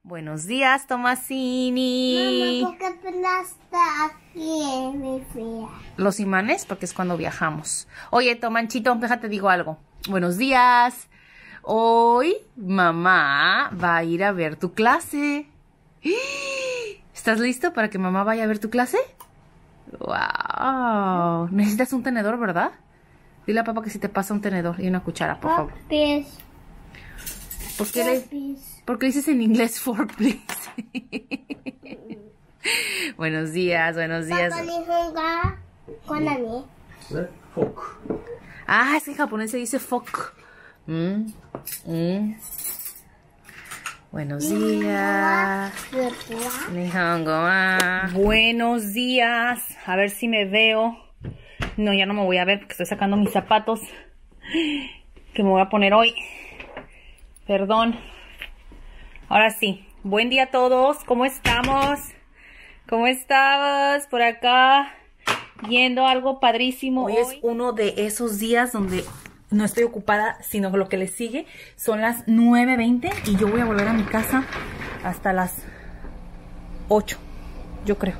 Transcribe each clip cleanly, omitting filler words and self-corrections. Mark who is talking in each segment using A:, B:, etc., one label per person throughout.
A: Buenos días, Tomasini.
B: Mamá, ¿por qué está aquí en mi fría?
A: Los imanes, porque es cuando viajamos. Oye, Tomanchito, déjate digo algo. Buenos días. Hoy mamá va a ir a ver tu clase. ¿Estás listo para que mamá vaya a ver tu clase? ¡Wow! Necesitas un tenedor, ¿verdad? Dile a papá que si te pasa un tenedor y una cuchara, por favor. ¿Por qué dices en inglés fork, please? Buenos días, buenos días.
B: Fork.
A: Ah, es que en japonés se dice fork. Buenos días. Nihongo. Buenos días. A ver si me veo. No, ya no me voy a ver porque estoy sacando mis zapatos que me voy a poner hoy. Perdón. Ahora sí. Buen día a todos. ¿Cómo estamos? ¿Cómo estamos por acá? Viendo algo padrísimo. Hoy es uno de esos días donde no estoy ocupada, sino lo que le sigue. Son las 9:20 y yo voy a volver a mi casa hasta las 8, yo creo.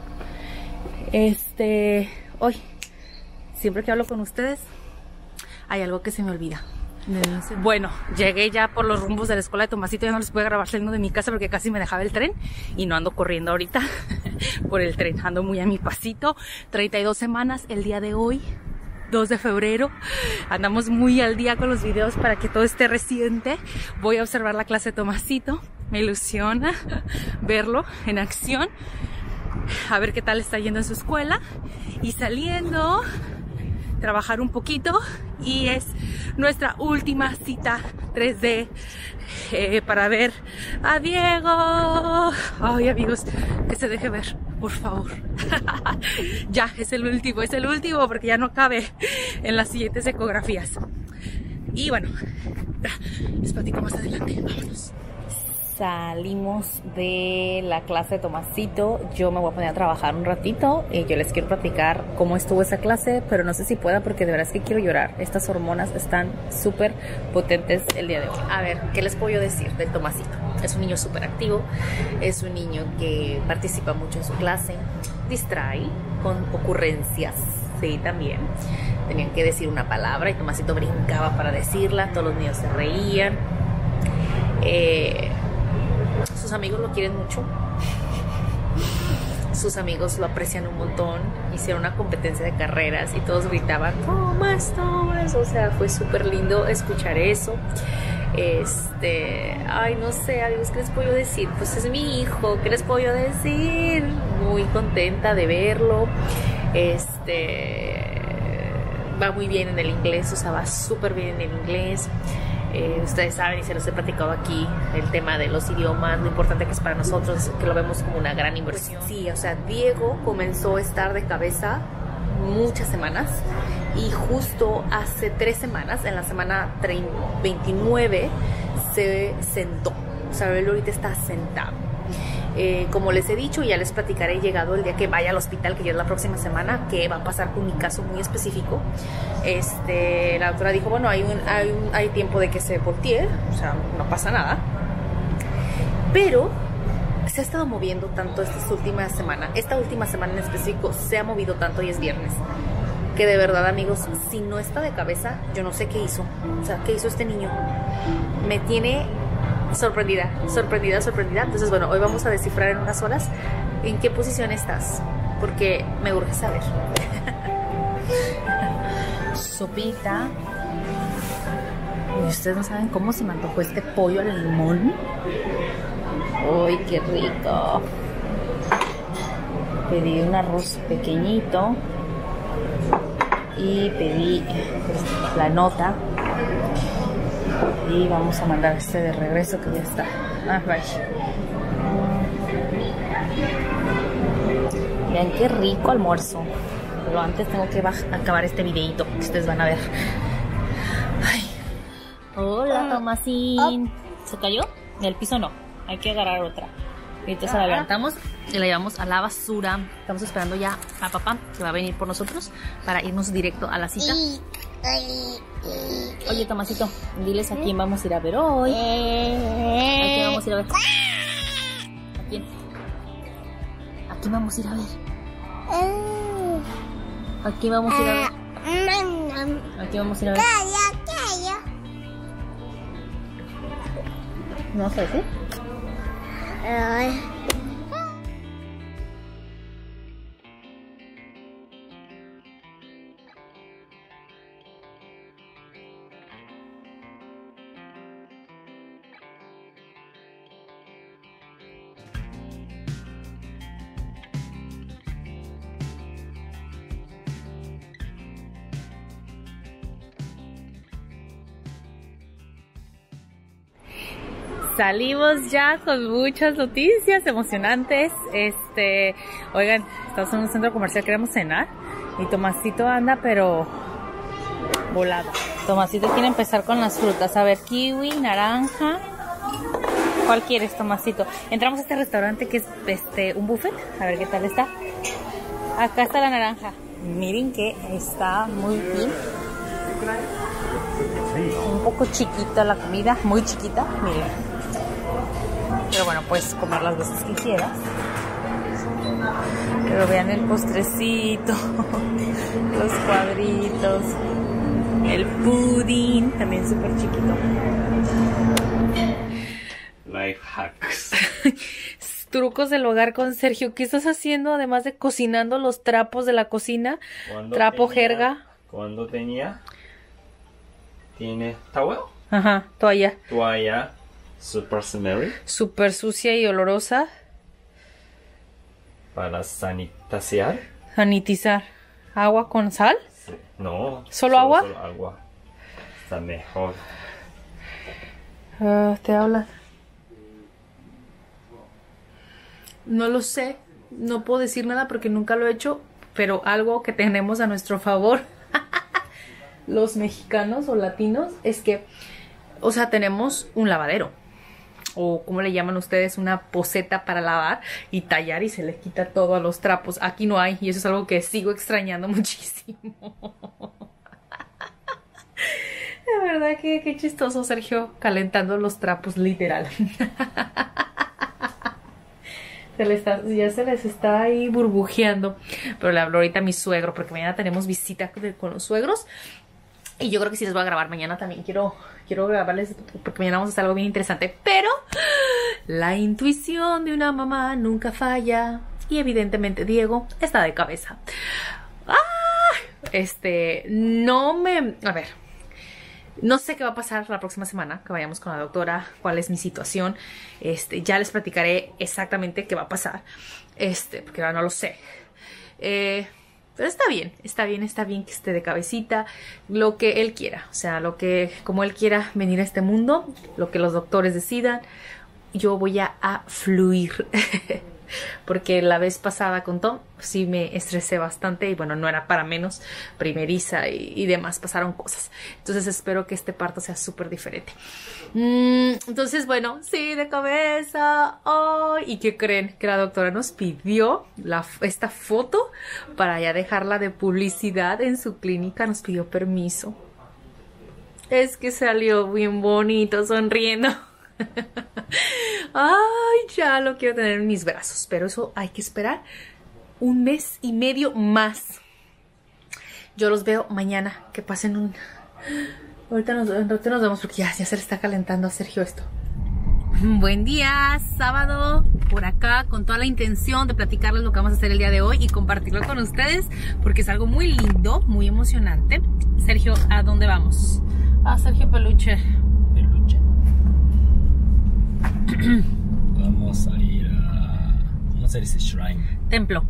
A: Hoy, siempre que hablo con ustedes, hay algo que se me olvida. Bueno, llegué ya por los rumbos de la escuela de Tomasito. Ya no les puedo grabar saliendo de mi casa porque casi me dejaba el tren. Y no ando corriendo ahorita por el tren. Ando muy a mi pasito. 32 semanas el día de hoy, 2 de febrero. Andamos muy al día con los videos para que todo esté reciente. Voy a observar la clase de Tomasito. Me ilusiona verlo en acción. A ver qué tal está yendo en su escuela. Y saliendo, trabajar un poquito. Y es nuestra última cita 3D para ver a Diego. Ay, amigos, que se deje ver, por favor. Ya, es el último porque ya no cabe en las siguientes ecografías. Y bueno, les platico más adelante. Vámonos. Salimos de la clase de Tomasito. Yo me voy a poner a trabajar un ratito y yo les quiero platicar cómo estuvo esa clase, pero no sé si pueda porque de verdad es que quiero llorar. Estas hormonas están súper potentes el día de hoy. A ver, ¿qué les puedo yo decir del Tomasito? Es un niño súper activo, es un niño que participa mucho en su clase, distrae con ocurrencias, sí, también. Tenían que decir una palabra y Tomasito brincaba para decirla, todos los niños se reían. Sus amigos lo quieren mucho. Sus amigos lo aprecian un montón. Hicieron una competencia de carreras y todos gritaban Tomás, Tomás. O sea, fue súper lindo escuchar eso. Ay, no sé, amigos, ¿qué les puedo decir? Pues es mi hijo, ¿qué les puedo decir? Muy contenta de verlo. Va muy bien en el inglés, o sea, va súper bien en el inglés. Ustedes saben y se los he platicado aquí el tema de los idiomas, lo importante que es para nosotros, que lo vemos como una gran inversión. Sí, o sea, Diego comenzó a estar de cabeza muchas semanas y justo hace 3 semanas, en la semana 29, se sentó. O sea, él ahorita está sentado. Como les he dicho, ya les platicaré llegado el día que vaya al hospital, que ya es la próxima semana, qué va a pasar con mi caso muy específico. La doctora dijo, bueno, hay tiempo de que se voltee, o sea, no pasa nada. Pero se ha estado moviendo tanto esta última semana en específico, se ha movido tanto y es viernes, que de verdad, amigos, si no está de cabeza, yo no sé qué hizo. O sea, ¿qué hizo este niño? Me tiene sorprendida. Entonces, bueno, hoy vamos a descifrar en unas horas en qué posición estás, porque me urge saber. Sopita. Y ustedes no saben cómo se me antojó este pollo al limón. ¡Uy, qué rico! Pedí un arroz pequeñito y pedí la nota. Y vamos a mandar de regreso que ya está. Vean qué rico almuerzo. Pero antes tengo que acabar este videito que ustedes van a ver. Ay. Hola, Tomasín. ¿Se cayó? Del piso no. Hay que agarrar otra. Y entonces la levantamos y la llevamos a la basura. Estamos esperando ya a papá que va a venir por nosotros para irnos directo a la cita. Oye, Tomasito, diles a quién vamos a ir a ver hoy. ¿A quién vamos a ir a ver? quién. ¿A quién vamos a ir a ver? ¿A quién vamos a ir a ver? ¿A quién vamos a ir a ver? No sé, ¿sí? Salimos ya con muchas noticias emocionantes. Oigan, estamos en un centro comercial, queremos cenar y Tomasito anda pero volado. Tomasito quiere empezar con las frutas. A ver, kiwi, naranja. ¿Cuál quieres, Tomasito? Entramos a este restaurante que es un buffet. A ver qué tal está. Acá está la naranja. Miren que está muy bien. Un poco chiquita la comida, muy chiquita, miren. Pero bueno, puedes comer las veces que quieras. Pero vean el postrecito, los cuadritos, el pudín, también súper chiquito.
C: Life hacks.
A: Trucos del hogar con Sergio. ¿Qué estás haciendo además de cocinando los trapos de la cocina? Jerga.
C: Cuando tiene towel.
A: Ajá, toalla.
C: Toalla super smelly.
A: Súper sucia y olorosa.
C: Para sanitizar.
A: Sanitizar. ¿Agua con sal?
C: Sí. No.
A: ¿Solo agua?
C: Solo agua. Está mejor.
A: Te hablan. No lo sé. No puedo decir nada porque nunca lo he hecho. Pero algo que tenemos a nuestro favor los mexicanos o latinos es que, o sea, tenemos un lavadero. O como le llaman ustedes, una poceta para lavar y tallar y se le quita todo a los trapos. Aquí no hay y eso es algo que sigo extrañando muchísimo. De verdad que qué chistoso Sergio calentando los trapos, literal. Ya se les está ahí burbujeando. Pero le hablo ahorita a mi suegro porque mañana tenemos visita con los suegros. Y yo creo que sí les voy a grabar mañana también. Quiero grabarles porque mañana vamos a hacer algo bien interesante. Pero la intuición de una mamá nunca falla. Y evidentemente Diego está de cabeza. A ver. No sé qué va a pasar la próxima semana que vayamos con la doctora, cuál es mi situación. Ya les platicaré exactamente qué va a pasar. Porque ahora no lo sé. Pero está bien que esté de cabecita, lo que él quiera, o sea, como él quiera venir a este mundo, lo que los doctores decidan, yo voy a fluir. Porque la vez pasada con Tom sí me estresé bastante y bueno, no era para menos, primeriza y demás, pasaron cosas. Entonces espero que este parto sea súper diferente. Entonces bueno, sí, de cabeza. ¿Y qué creen? Que la doctora nos pidió esta foto para ya dejarla de publicidad en su clínica, nos pidió permiso. Es que salió bien bonito, sonriendo. Ay, ya lo quiero tener en mis brazos. Pero eso hay que esperar 1 mes y medio más. Yo los veo mañana. Que pasen ahorita nos vemos porque ya se le está calentando a Sergio esto. Buen día, sábado, por acá, con toda la intención de platicarles lo que vamos a hacer el día de hoy y compartirlo con ustedes, porque es algo muy lindo, muy emocionante. Sergio, ¿a dónde vamos? Sergio Peluche.
C: Vamos a ir a... ¿Cómo se dice? Shrine.
A: Templo.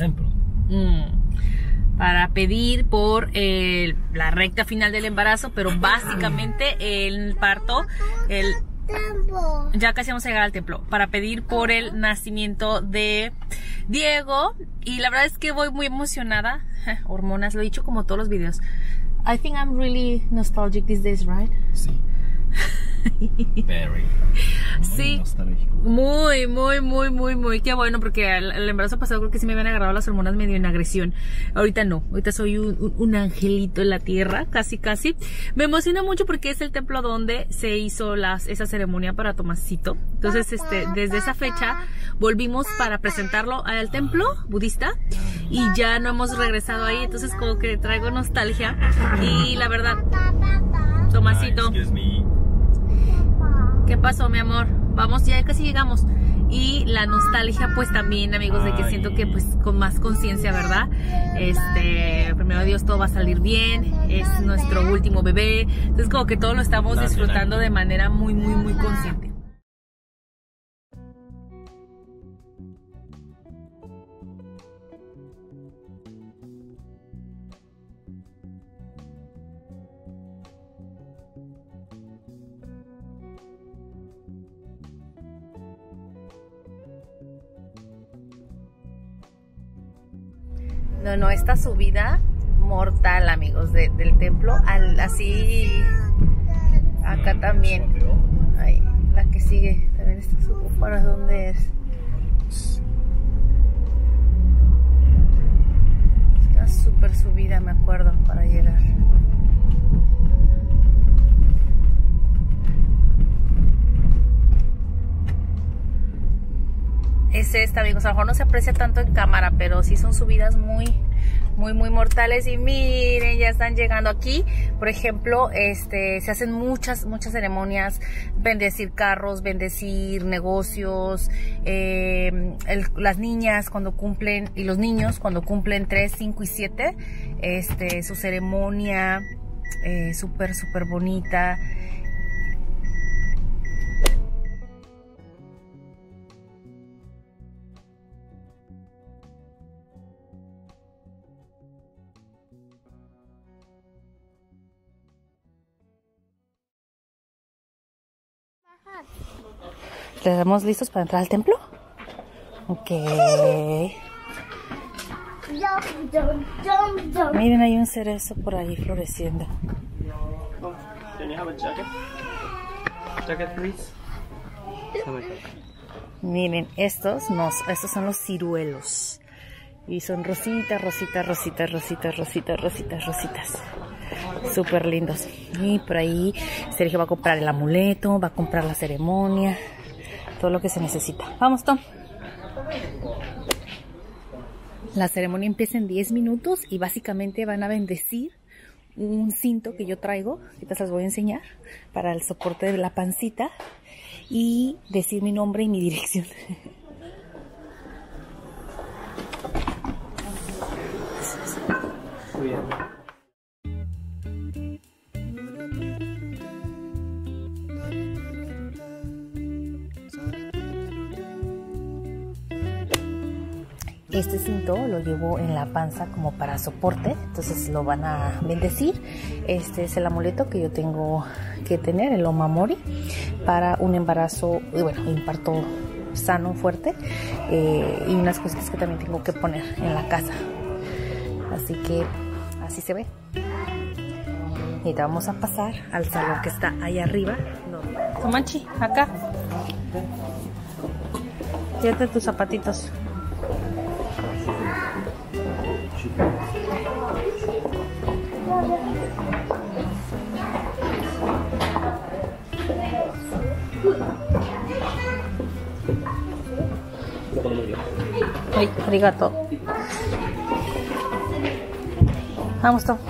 A: Para pedir por la recta final del embarazo, pero básicamente el parto, ya casi vamos a llegar al templo, para pedir por el nacimiento de Diego. Y la verdad es que voy muy emocionada. Hormonas, lo he dicho como todos los videos. I think I'm really nostalgic these days, right?
C: Sí. Very.
A: Sí,
C: nostálgico.
A: muy, qué bueno, porque el embarazo pasado creo que sí me habían agarrado las hormonas medio en agresión. Ahorita no, ahorita soy un angelito en la tierra, casi. Me emociona mucho porque es el templo donde se hizo esa ceremonia para Tomasito. Entonces, desde esa fecha volvimos para presentarlo al templo budista y ya no hemos regresado ahí, entonces como que traigo nostalgia y la verdad, Tomasito.
C: Excuse me.
A: ¿Qué pasó, mi amor? Vamos, ya casi llegamos. Y la nostalgia, pues también, amigos, de que siento que pues con más conciencia, ¿verdad? Primero Dios, todo va a salir bien. Es nuestro último bebé. Entonces como que todo lo estamos disfrutando de manera muy consciente. No, esta subida mortal, amigos, del templo, así acá también. Ay, la que sigue, también está súper para dónde es. Es una súper subida, me acuerdo, para llegar. Es esta, amigos, a lo mejor no se aprecia tanto en cámara, pero sí son subidas muy mortales. Y miren, ya están llegando aquí. Por ejemplo, se hacen muchas ceremonias, bendecir carros, bendecir negocios, las niñas cuando cumplen, y los niños cuando cumplen 3, 5 y 7, su ceremonia súper bonita. ¿Estamos listos para entrar al templo? Ok. Miren, hay un cerezo por ahí floreciendo.
C: Can you have a jacket? Jacket, please.
A: Miren, estos son los ciruelos. Y son rositas. Súper lindos. Y por ahí Sergio va a comprar el amuleto, va a comprar la ceremonia, todo lo que se necesita. Vamos, Tom. La ceremonia empieza en 10 minutos y básicamente van a bendecir un cinto que yo traigo, ahorita se los voy a enseñar, para el soporte de la pancita, y decir mi nombre y mi dirección.
C: Muy bien.
A: Este cinto lo llevo en la panza como para soporte, entonces lo van a bendecir. Este es el amuleto que yo tengo que tener, el Omamori, para un embarazo, bueno, un parto sano, fuerte, y unas cositas que también tengo que poner en la casa. Así que así se ve. Y ahorita vamos a pasar al salón que está ahí arriba. No. Tomachi, acá. Fíjate tus zapatitos. Ay, arigato. Vamos, Tom.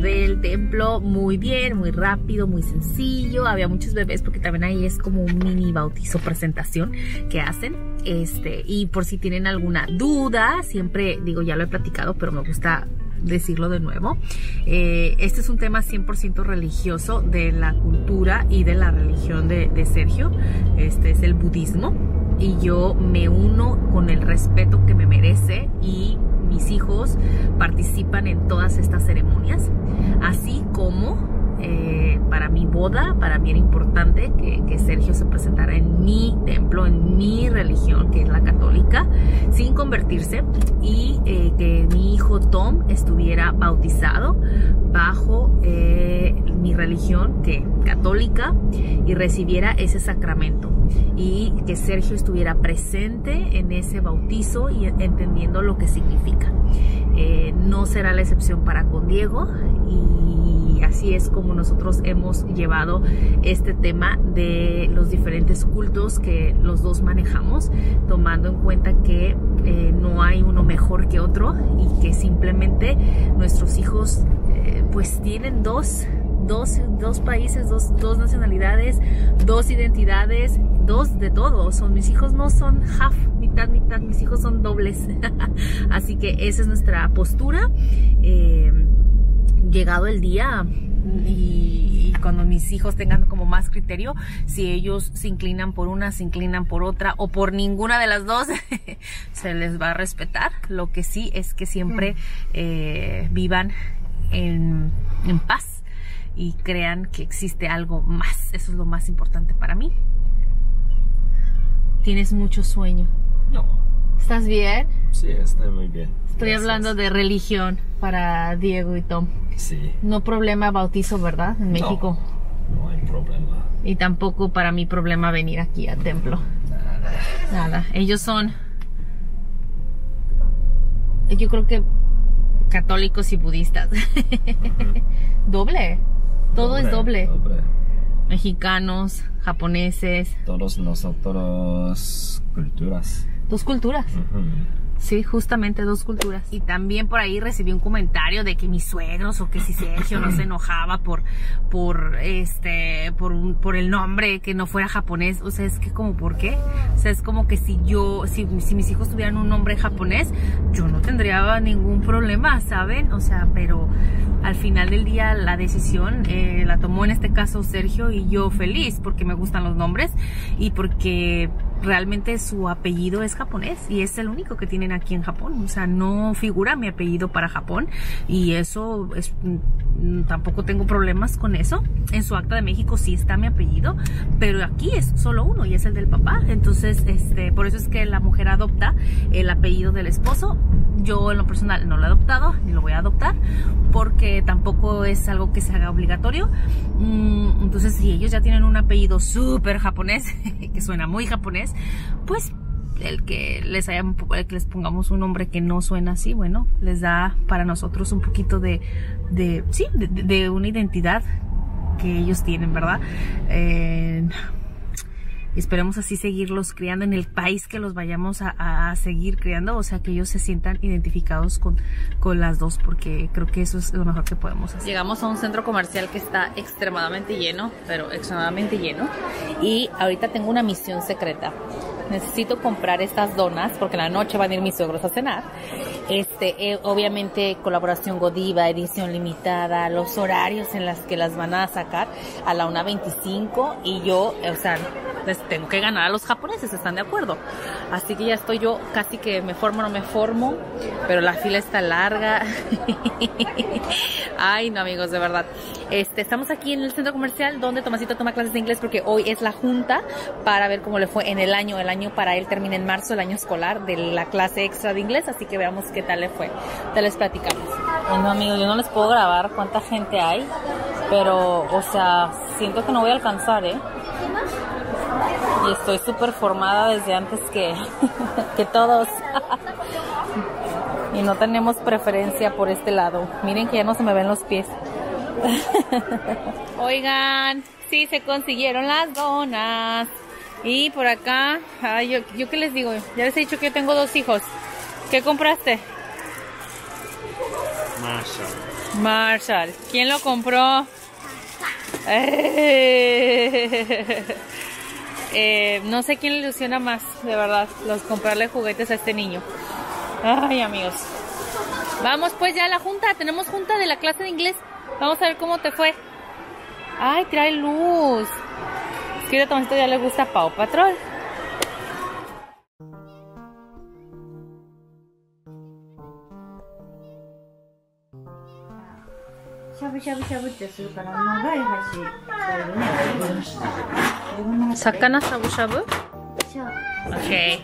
A: del templo muy bien, muy rápido, muy sencillo. Había muchos bebés porque también ahí es como un mini bautizo presentación que hacen. Y por si tienen alguna duda, siempre digo, ya lo he platicado, pero me gusta decirlo de nuevo. Este es un tema 100% religioso de la cultura y de la religión de Sergio. Este es el budismo y yo me uno con el respeto que me merece, y mis hijos participan en todas estas ceremonias, así como para mi boda, para mí era importante que Sergio se presentara en mi templo, en mi religión, que es la católica, sin convertirse, y que mi hijo Tom estuviera bautizado bajo mi religión, que católica, y recibiera ese sacramento, y que Sergio estuviera presente en ese bautizo y entendiendo lo que significa. No será la excepción para con Diego, y así es como nosotros hemos llevado este tema de los diferentes cultos que los dos manejamos, tomando en cuenta que no hay uno mejor que otro, y que simplemente nuestros hijos pues tienen dos países, dos nacionalidades, dos identidades, dos de todo. Mis hijos no son half, mitad, mis hijos son dobles. Así que esa es nuestra postura. Llegado el día y cuando mis hijos tengan como más criterio, si ellos se inclinan por una, se inclinan por otra o por ninguna de las dos, se les va a respetar. Lo que sí es que siempre vivan en paz y crean que existe algo más. Eso es lo más importante para mí. ¿Tienes mucho sueño?
C: No.
A: ¿Estás bien?
C: Sí, estoy muy bien.
A: Estoy hablando de religión para Diego y Tom.
C: Sí.
A: No problema bautizo, ¿verdad? En México.
C: No hay problema.
A: Y tampoco para mí problema venir aquí al templo. Nada. Ellos son, yo creo que católicos y budistas. Doble. Todo es doble. Mexicanos, japoneses.
C: Todos nosotros culturas.
A: Dos culturas. Sí, justamente dos culturas. Y también por ahí recibí un comentario de que mis suegros, o que si Sergio no se enojaba por el nombre, que no fuera japonés. O sea, es que como, ¿por qué? O sea, es como que si mis hijos tuvieran un nombre japonés, yo no tendría ningún problema, ¿saben? O sea, pero al final del día la decisión la tomó en este caso Sergio, y yo feliz porque me gustan los nombres y porque realmente su apellido es japonés y es el único que tienen aquí en Japón. O sea, no figura mi apellido para Japón, y eso es, tampoco tengo problemas con eso. En su acta de México sí está mi apellido, pero aquí es solo uno y es el del papá. Entonces, por eso es que la mujer adopta el apellido del esposo. Yo en lo personal no lo he adoptado ni lo voy a adoptar, porque tampoco es algo que se haga obligatorio. Entonces, si ellos ya tienen un apellido súper japonés, que suena muy japonés, pues el que les pongamos un nombre que no suena así, bueno, les da para nosotros un poquito de una identidad que ellos tienen, ¿verdad? Y esperemos así seguirlos criando en el país que los vayamos a seguir criando, o sea, que ellos se sientan identificados con las dos, porque creo que eso es lo mejor que podemos hacer. Llegamos a un centro comercial que está extremadamente lleno, pero extremadamente lleno, y ahorita tengo una misión secreta. Necesito comprar estas donas porque en la noche van a ir mis suegros a cenar. Obviamente colaboración Godiva, edición limitada, los horarios en las que las van a sacar a la 1:25, y yo, o sea, les tengo que ganar a los japoneses, ¿están de acuerdo? Así que ya estoy yo, casi que me formo o no me formo, pero la fila está larga. Ay, no, amigos, de verdad. Estamos aquí en el centro comercial donde Tomasito toma clases de inglés, porque hoy es la junta para ver cómo le fue en el año. El año para él termina en marzo, el año escolar de la clase extra de inglés, así que veamos qué tal le fue. Te les platicamos. Bueno, amigos, yo no les puedo grabar cuánta gente hay, pero, o sea, siento que no voy a alcanzar, y estoy súper formada desde antes que todos. Y no tenemos preferencia por este lado. Miren que ya no se me ven los pies. Oigan, sí se consiguieron las donas. Y por acá, ay, yo qué les digo, ya les he dicho que yo tengo 2 hijos. ¿Qué compraste? Marshall. ¿Quién lo compró? No sé quién le ilusiona más, de verdad, comprarle juguetes a este niño. Ay, amigos. Vamos pues ya a la junta. Tenemos junta de la clase de inglés. Vamos a ver cómo te fue. Ay, trae luz. Es que a Tomasito ya le gusta Paw Patrol. Sakana shabu shabu? Okay.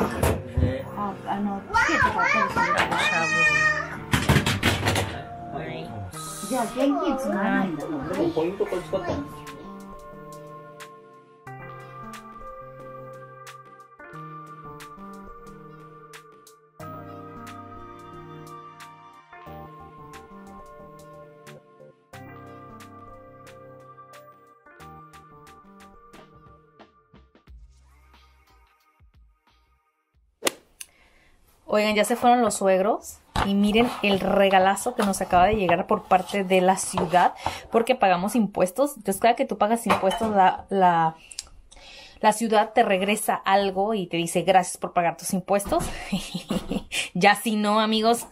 A: Oigan, ya se fueron los suegros y miren el regalazo que nos acaba de llegar por parte de la ciudad porque pagamos impuestos. Entonces, cada que tú pagas impuestos, la ciudad te regresa algo y te dice gracias por pagar tus impuestos. Ya si no, amigos.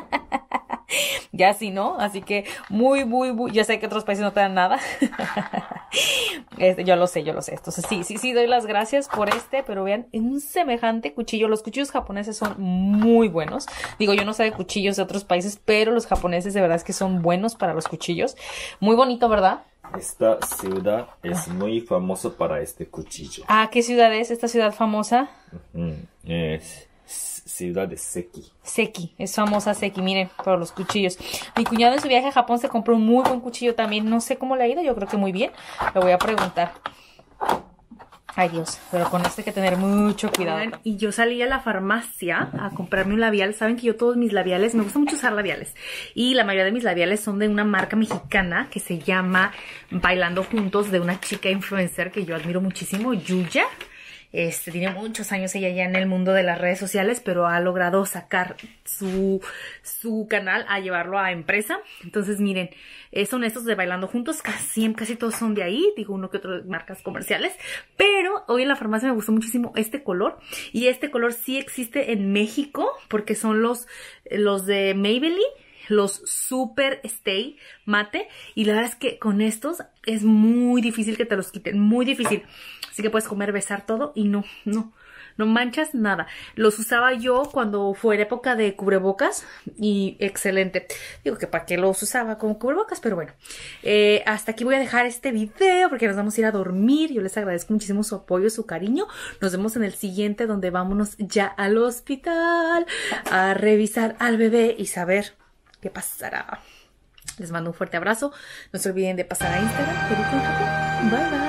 A: Ya si no, así que muy, ya sé que otros países no te dan nada. Yo lo sé. Entonces sí, doy las gracias por pero vean, un semejante cuchillo. Los cuchillos japoneses son muy buenos. Digo, yo no sé de cuchillos de otros países, pero los japoneses de verdad es que son buenos para los cuchillos. Muy bonito, ¿verdad?
D: Esta ciudad es muy famosa para este cuchillo.
A: Ah, ¿qué ciudad es esta ciudad famosa?
D: Es ciudad de Seki.
A: Seki, es famosa Seki, miren, por los cuchillos. Mi cuñado en su viaje a Japón se compró un muy buen cuchillo también. No sé cómo le ha ido, yo creo que muy bien. Le voy a preguntar. Ay, Dios, pero con esto hay que tener mucho cuidado. Y yo salí a la farmacia a comprarme un labial. Saben que yo todos mis labiales, me gusta mucho usar labiales. Y la mayoría de mis labiales son de una marca mexicana que se llama Bailando Juntos, de una chica influencer que yo admiro muchísimo, Yuya. Tiene muchos años ella ya en el mundo de las redes sociales, pero ha logrado sacar su canal a llevarlo a empresa. Entonces, miren, son estos de Bailando Juntos, casi todos son de ahí, digo uno que otro marcas comerciales, pero hoy en la farmacia me gustó muchísimo este color, y este color sí existe en México, porque son los de Maybelline, los Super Stay Mate, y la verdad es que con estos es muy difícil que te los quiten, muy difícil. Así que puedes comer, besar todo y no manchas nada. Los usaba yo cuando fue época de cubrebocas y excelente. Digo que para qué los usaba como cubrebocas, pero bueno. Hasta aquí voy a dejar este video porque nos vamos a ir a dormir. Yo les agradezco muchísimo su apoyo, su cariño. Nos vemos en el siguiente, donde vámonos ya al hospital a revisar al bebé y saber qué pasará. Les mando un fuerte abrazo. No se olviden de pasar a Instagram. Bye, bye.